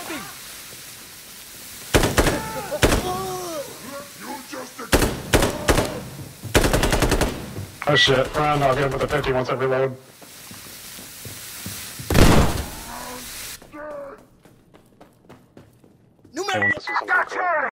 Reloading! Oh shit, Ryan, I'll get him with the 50 once I reload. Gotcha!